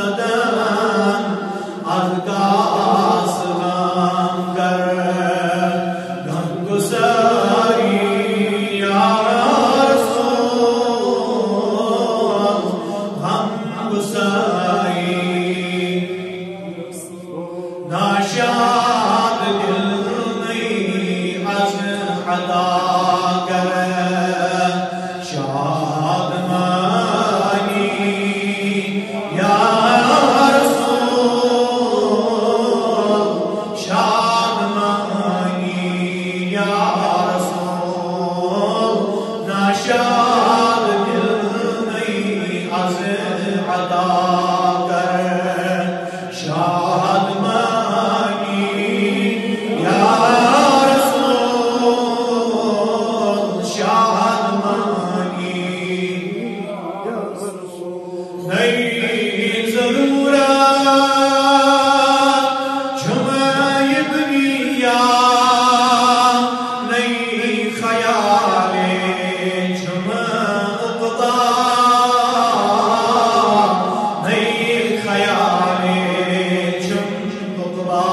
زدن از دست غم گر غم گساری یا رسول غم گساری ناشاد دل نہیں از عطا گر شاد مانی یا رسول شاد مانی یا رسول ناشاد دل نہیں از عطا گر شاد مانی یا رسول شاد مانی نہیں ضرورت جمع ابنیا نہیں خیال جمع اقدا نہیں خیال جمع اقدا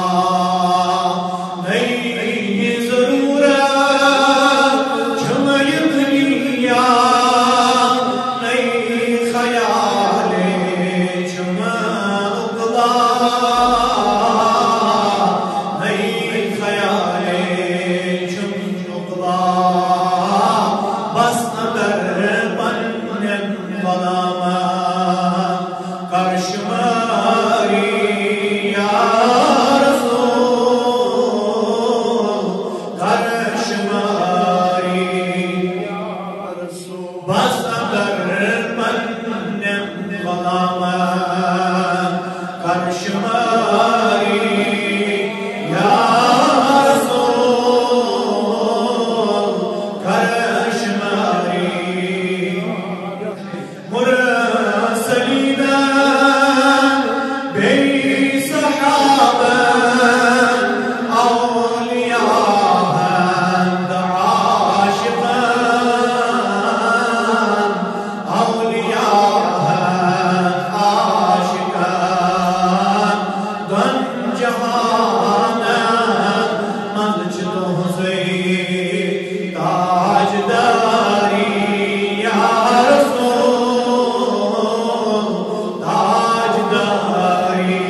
نہیں ضرورت جمع ابنیا نہیں خیال جمع اقدا نہیں خیال جمع اقدا بس اگر بنن غلام کرشماری یا رسول کرشماری بس اگر بنن غلام کرشماری یا رسول کرشماری مرسلین بی صحابہ اولیاء اند عاشقان اولیاء عاشقان دن جہان ملچ تو سے تاجداری یا رسول تاجداری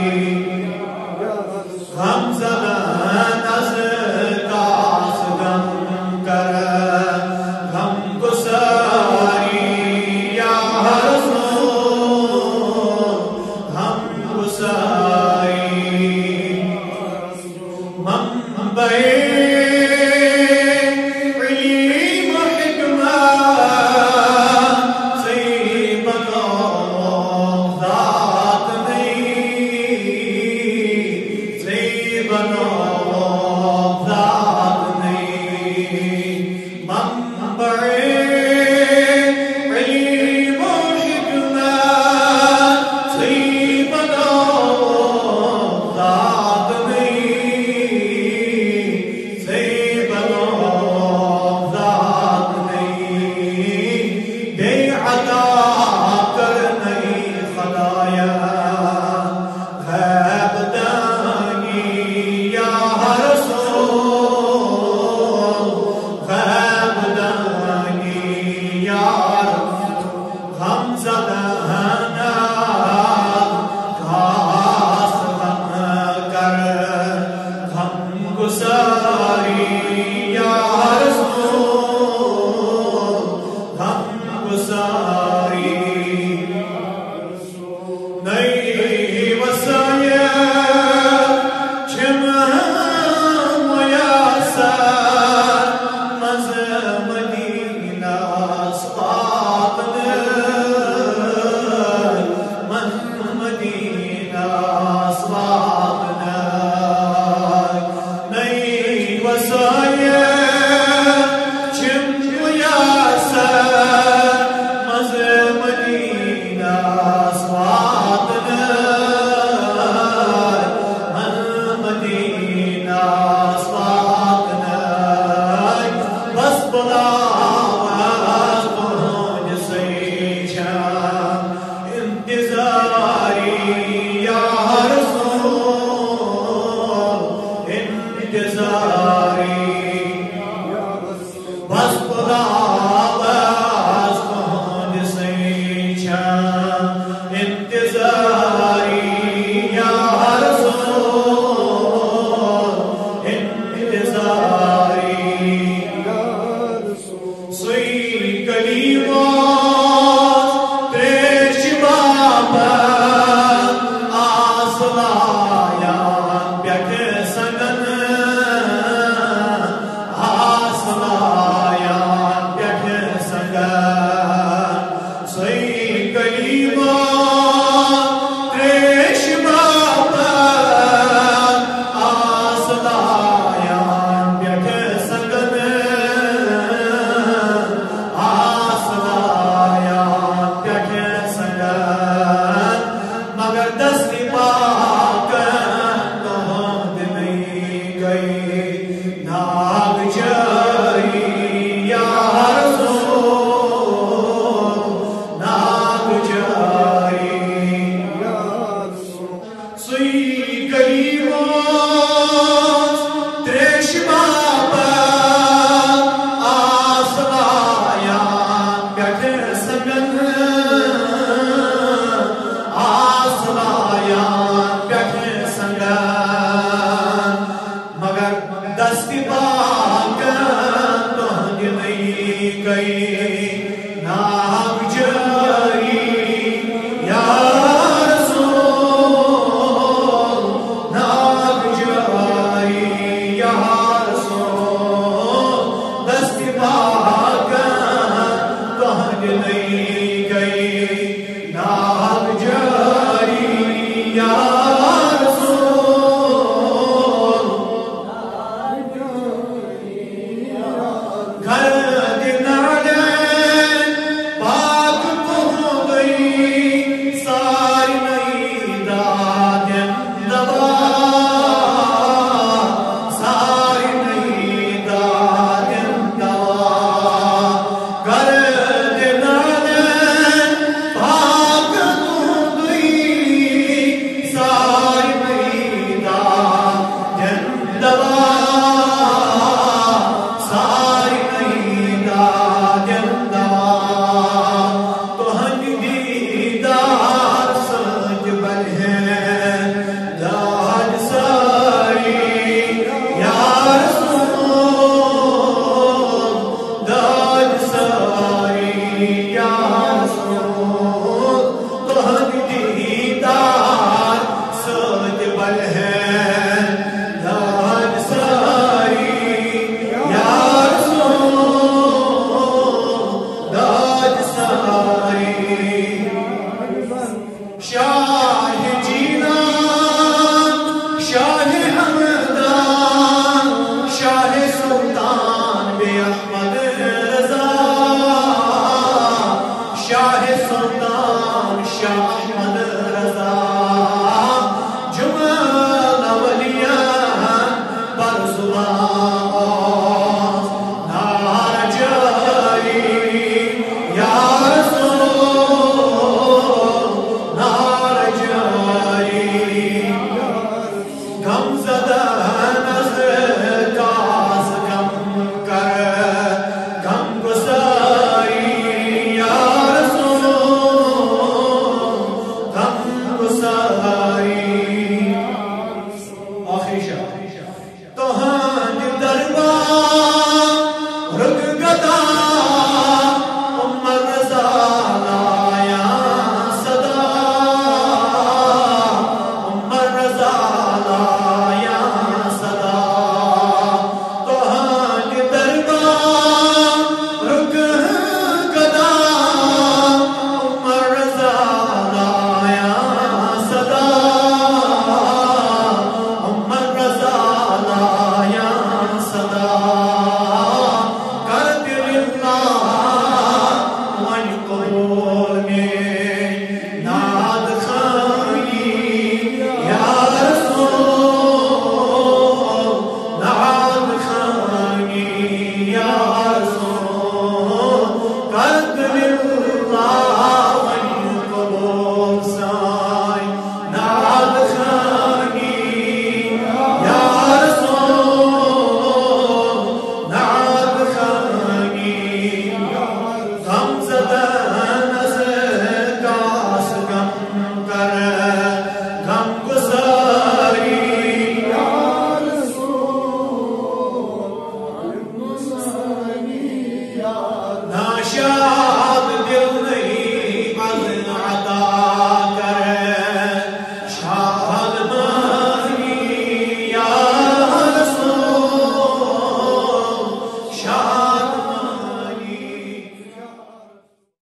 غم زدن از دست غم گر غم گساری یا رسول غم گساری منبع